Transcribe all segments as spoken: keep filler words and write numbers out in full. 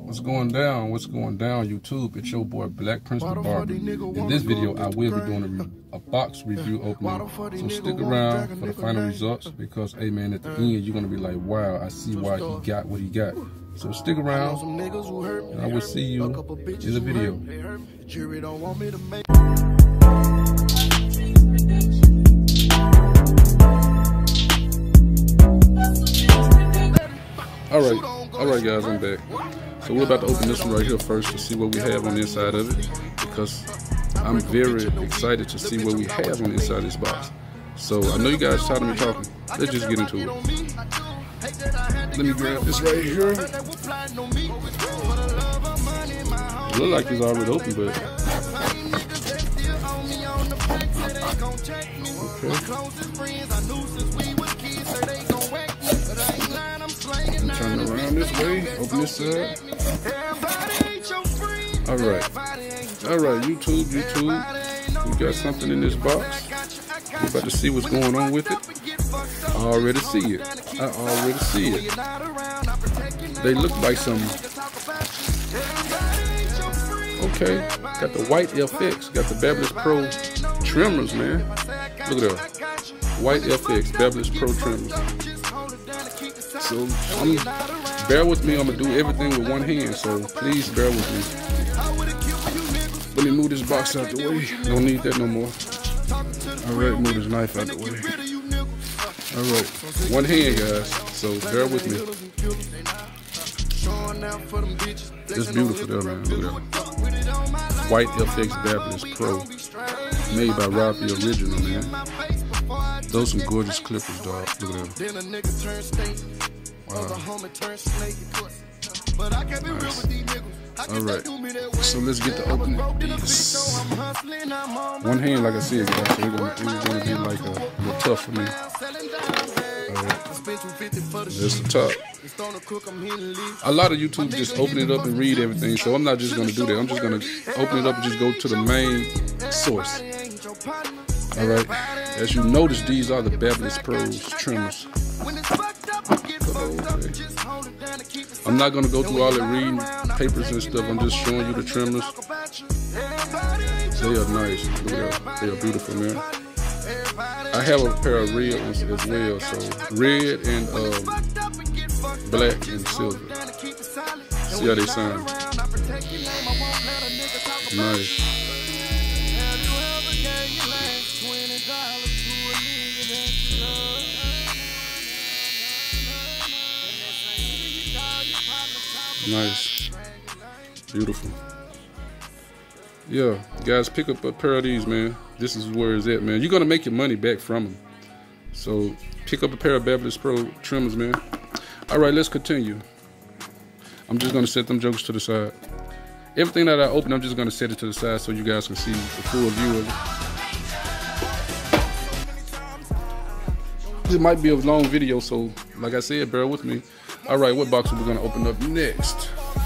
What's going down? What's going down, YouTube? It's your boy Black Prince the Barber. In this video, I will be doing a, a box review opening. So stick around for the final results because, hey man, at the end you're gonna be like, wow, I see why he got what he got. So stick around, and I will see you in the video. All right, all right, guys, I'm back. So we're about to open this one right here first to see what we have on the inside of it, because I'm very excited to see what we have on the inside of this box. So I know you guys tired of me talking. Let's just get into it. Let me grab this right here. It looks like it's already open, but okay. Turn around this way, open this side. Alright. Alright, YouTube, YouTube. We got something in this box. We're about to see what's going on with it. I already see it. I already see it. They look like some. Okay. Got the white F X. Got the Babyliss Pro trimmers, man. Look at that. White F X, Babyliss Pro trimmers. So, I'm, bear with me, I'm going to do everything with one hand, so please bear with me. Let me move this box out the way. Don't need that no more. Alright, move this knife out the way. Alright, one hand, guys, so bear with me. It's beautiful there, man. Look at that. White F X Babyliss Pro. Made by Robbie Original, man. Those some gorgeous clippers, dog. Look at them. Wow. Nice. Alright. So let's get to opening this. One hand, like I said, guys, so it's gonna, it's gonna be like a, a little tough for me. Alright. There's the top. A lot of YouTube just open it up and read everything, so I'm not just gonna do that. I'm just gonna open it up and just go to the main source. Alright. As you notice, these are the Babyliss Pro trimmers. Okay. I'm not going to go through all the reading papers and stuff. I'm just showing you the trimmers. They are nice. Look at that. They are beautiful, man. I have a pair of red ones as well. So red and um, black and silver. See how they sound. Nice. Nice. Beautiful. Yeah, guys, pick up a pair of these, man. This is where it's at, man. You're going to make your money back from them. So, pick up a pair of Babyliss Pro trimmers, man. All right, let's continue. I'm just going to set them jokers to the side. Everything that I open, I'm just going to set it to the side so you guys can see the full view of it. This might be a long video, so like I said, bear with me. All right, what box are we going to open up next?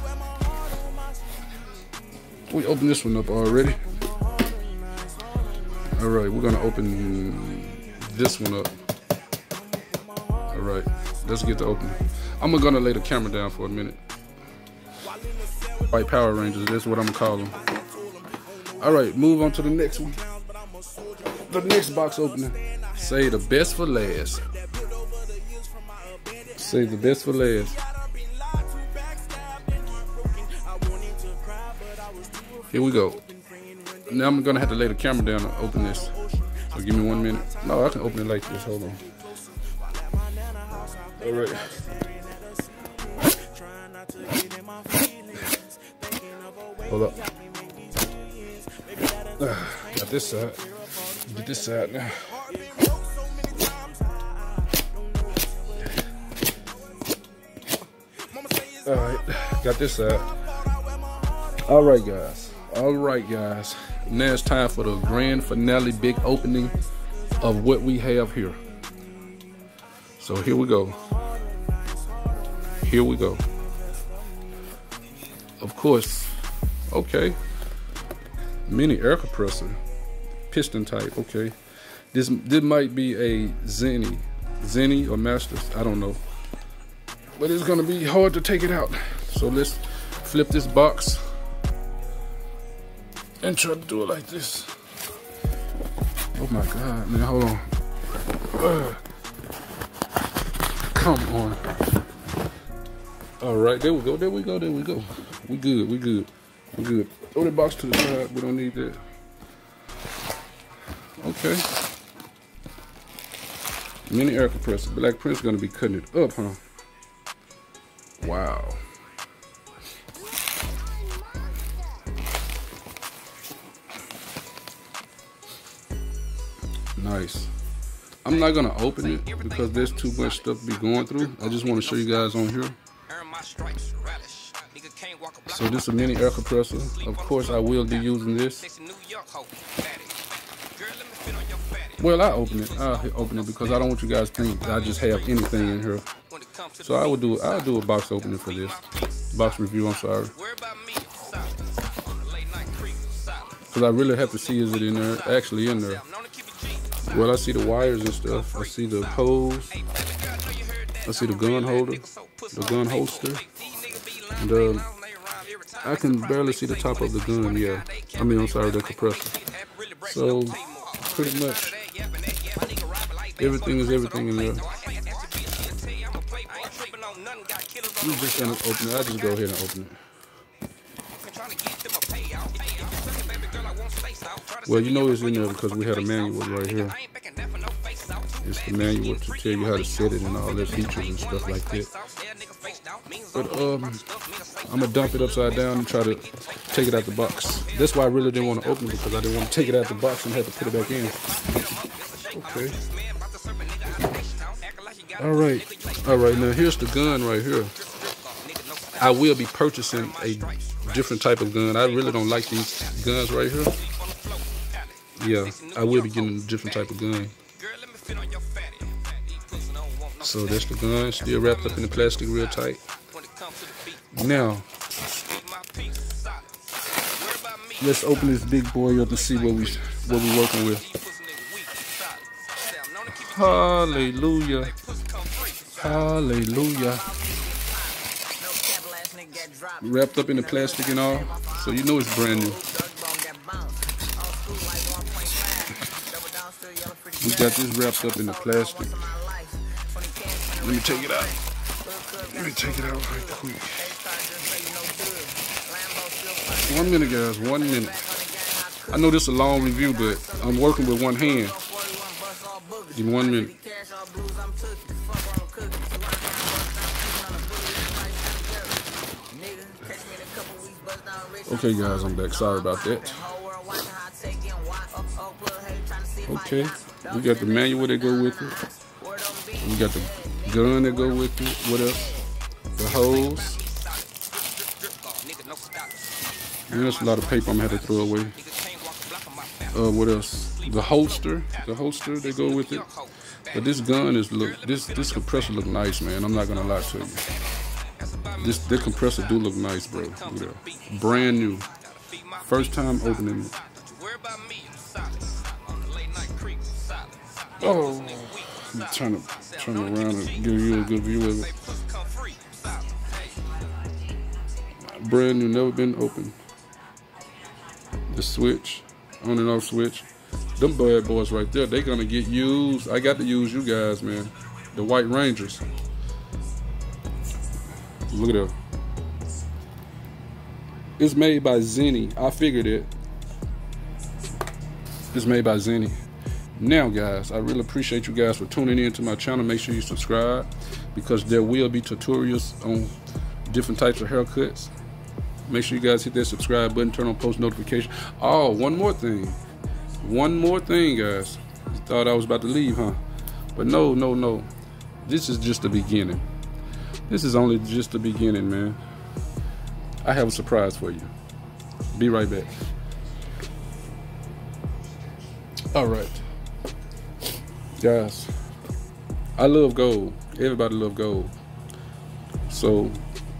We opened this one up already. All right, we're going to open this one up. All right, let's get to opening. I'm going to lay the camera down for a minute. White Power Rangers, that's what I'm going to call them. All right, move on to the next one. The next box opening. Say the best for last. Save the best for last. Here we go. Now I'm gonna have to lay the camera down and open this. So give me one minute. No, I can open it like this. Hold on. All right. Hold up. Got this side. Get this side now. All right, got this side. All right, guys. All right, guys. Now it's time for the grand finale, big opening of what we have here. So here we go. Here we go. Of course. Okay. Mini air compressor, piston type. Okay. This this might be a Zenny, Zenny or Masters. I don't know. But it's gonna be hard to take it out. So let's flip this box and try to do it like this. Oh my God, man, hold on. Uh, come on. All right, there we go, there we go, there we go. We good, we good, we good. Throw the box to the side, we don't need that. Okay. Mini air compressor. Black Prince gonna be cutting it up, huh? Wow. Nice. I'm not gonna open it because there's too much stuff to be going through. I just want to show you guys on here. So this is a mini air compressor. Of course, I will be using this. Well, I open it. I open it because I don't want you guys to think I just have anything in here. So I would do. I'll do a box opening for this box review. I'm sorry, because I really have to see is it in there, actually in there. Well, I see the wires and stuff. I see the hose. I see the gun holder, the gun holster. And uh, I can barely see the top of the gun. Yeah, I mean, I'm sorry, the compressor. So pretty much everything is everything in there. I'm just gonna open it. I'll just go ahead and open it. Well, you know it's in there because we had a manual right here. It's the manual to tell you how to set it and all the features and stuff like that. But um, I'm gonna dump it upside down and try to take it out the box. That's why I really didn't want to open it, because I didn't want to take it out the box and have to put it back in. Okay. All right. All right. Now here's the gun right here. I will be purchasing a different type of gun. I really don't like these guns right here. Yeah, I will be getting a different type of gun. So that's the gun, still wrapped up in the plastic real tight. Now, let's open this big boy up and see what we what we're working with. Hallelujah. Hallelujah. Wrapped up in the plastic and all, so you know it's brand new. We got this wrapped up in the plastic. Let me take it out. Let me take it out right quick. One minute, guys. One minute. I know this is a long review, but I'm working with one hand. Give me one minute. Okay, guys, I'm back. Sorry about that. Okay, we got the manual that go with it. We got the gun that go with it. What else? The hose. And there's a lot of paper I'm gonna have to throw away. Uh, what else? The holster. The holster that go with it. But this gun is look. This this compressor look nice, man. I'm not gonna lie to you. This this compressor do look nice, bro. Look at that. Brand new. First time opening it. Oh, I'm trying to turn around and give you a good view of it. Brand new, never been opened. The switch, on and off switch. Them bad boys right there, they gonna get used. I got to use you guys, man. The White Rangers. Look at that. It's made by Zenny. I figured it. It's made by Zenny. Now, guys, I really appreciate you guys for tuning in to my channel. Make sure you subscribe, because there will be tutorials on different types of haircuts. Make sure you guys hit that subscribe button, turn on post notification. Oh, one more thing. One more thing, guys. You thought I was about to leave, huh? But no, no, no. This is just the beginning. This is only just the beginning, man. I have a surprise for you. Be right back. All right. Guys, I love gold. Everybody love gold. So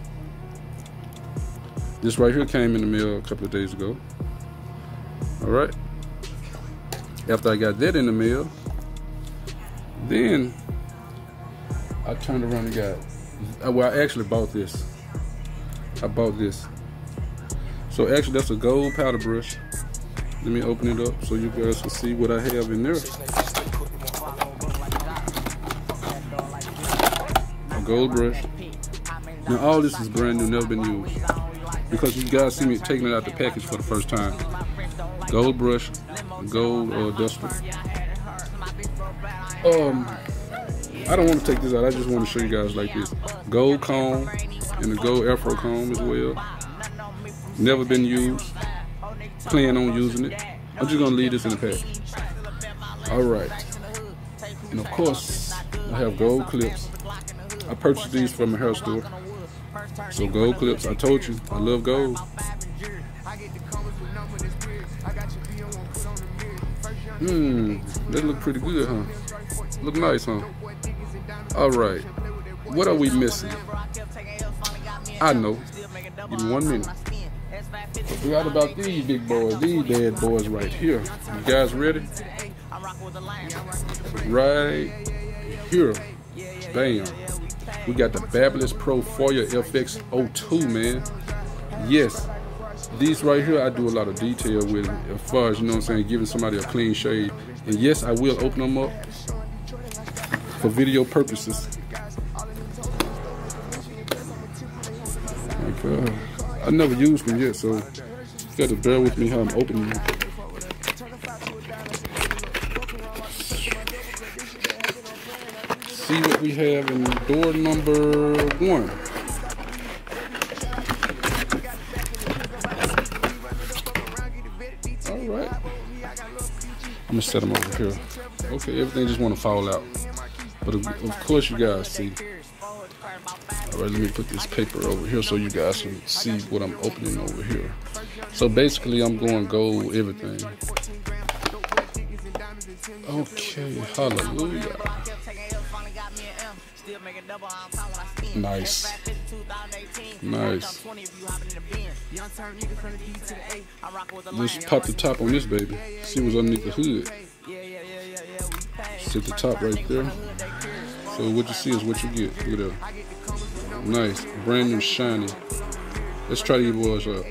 this right here came in the mail a couple of days ago. All right. After I got that in the mail, then I turned around and got, well, I actually bought this. I bought this. So actually that's a gold powder brush. Let me open it up so you guys can see what I have in there. A gold brush. Now all this is brand new, never been used. Because you guys see me taking it out the package for the first time. Gold brush, gold uh, duster. Um, I don't want to take this out, I just want to show you guys like this. Gold comb and the gold afro comb as well. Never been used. Plan on using it. I'm just gonna leave this in the pack. Alright. And of course, I have gold clips. I purchased these from a hair store. So gold clips, I told you, I love gold. Hmm, that look pretty good, huh? Look nice, huh? Alright. What are we missing? I know. Give me one minute. Forgot about these big boys, these bad boys right here. You guys ready? Right here. Bam. We got the Babyliss Pro Foya F X oh two, man. Yes. These right here, I do a lot of detail with them, as far as, you know what I'm saying, giving somebody a clean shave. And yes, I will open them up for video purposes. Okay. I never used them yet, so you got to bear with me how I'm opening them. See what we have in door number one. All right. I'm gonna set them over here. Okay, everything just want to fall out, but of, of course you guys see. All right, let me put this paper over here so you guys can see what I'm opening over here. So basically, I'm going gold everything. Okay, hallelujah. Nice. Nice. Let's pop the top on this baby. See what's underneath the hood. Set the top right there. So what you see is what you get. Look at that. Nice. Brand new shiny. Let's try these boys out.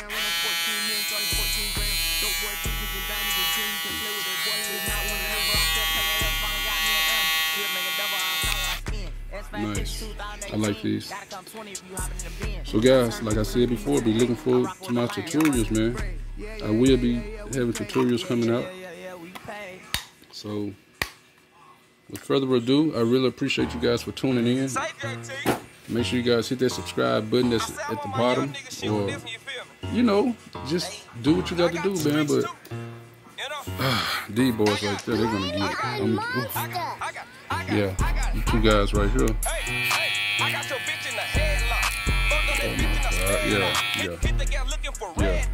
Nice. I like these. So guys, like I said before, be looking forward to my tutorials, man. I will be having tutorials coming out. So with further ado, I really appreciate you guys for tuning in. Make sure you guys hit that subscribe button that's at the bottom, or, you know, just do what you got to do, man. But uh, these boys right there, they're gonna get it. I'm, yeah, you two guys right here. Oh my God, yeah, yeah, yeah.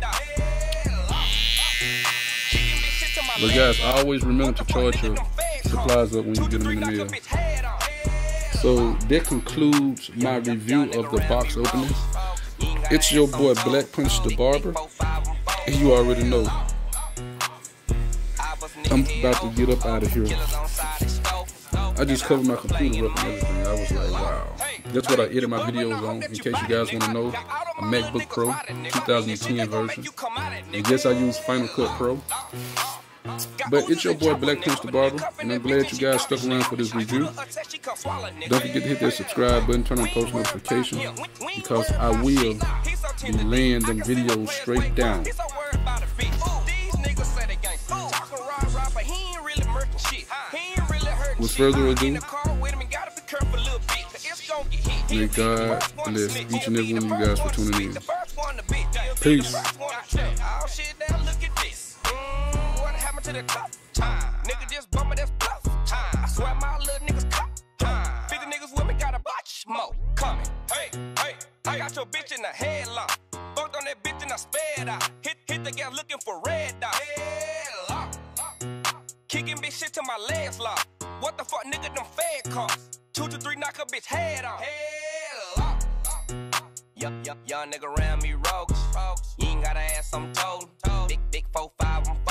But guys, I always remember to charge your supplies up when you get them in the mail. So that concludes my review of the box openings. It's your boy Black Prince the Barber, and you already know I'm about to get up out of here. I just covered my computer up and everything. I was like, wow. That's what I edit my videos on, in case you guys want to know. A MacBook Pro, two thousand ten version. And yes, I use Final Cut Pro. But it's your boy Black Prince the Barber, and I'm glad you guys stuck around for this review. Don't forget to hit that subscribe button, turn on post notifications, because I will be laying them videos straight down. With further ado, may God bless each and every one of you guys for tuning in. Peace. To the top time. Nigga just bummer, that's bluff time. I swear my little niggas cop time. fifty niggas with me, got a bunch more coming. Hey, hey, I got your bitch in the headlock. Fucked on that bitch and I sped out. Hit, hit the gas looking for red dot. Headlock. Kicking bitch shit till my legs lock. What the fuck, nigga, them fed costs. Two to three knock a bitch head off. Headlock. Yup, yup, young nigga around me rogues. You ain't gotta ask, I'm told. Big, big four, five, I'm four.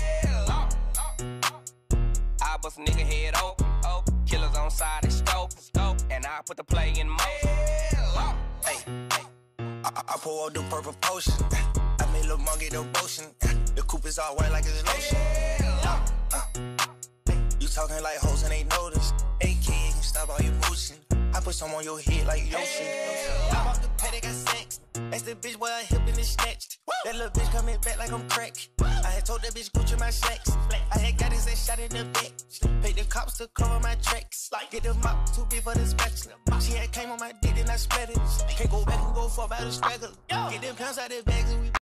I bust a nigga head open, open. Killers on side, they scope, scope. And I put the play in motion. Hey, hey. I pour out the purple potion. I made Lil' Mon get the motion. The coupe is all white like it's lotion. Uh, uh. You talking like hoes and they notice. A K A can stop all your motion. I put some on your head like Yoshi. I bought the paddock, got sex. That's the bitch where I hip and it's snatched. That little bitch coming back like I'm crack. I had told that bitch Gucci my slacks. I had got his ass shot in the back. Paid the cops to cover my tracks. Get the mop too big for the spatula. She had came on my dick and I spread it. Can't go back and go for about a straggler. Get them pounds out the bags and we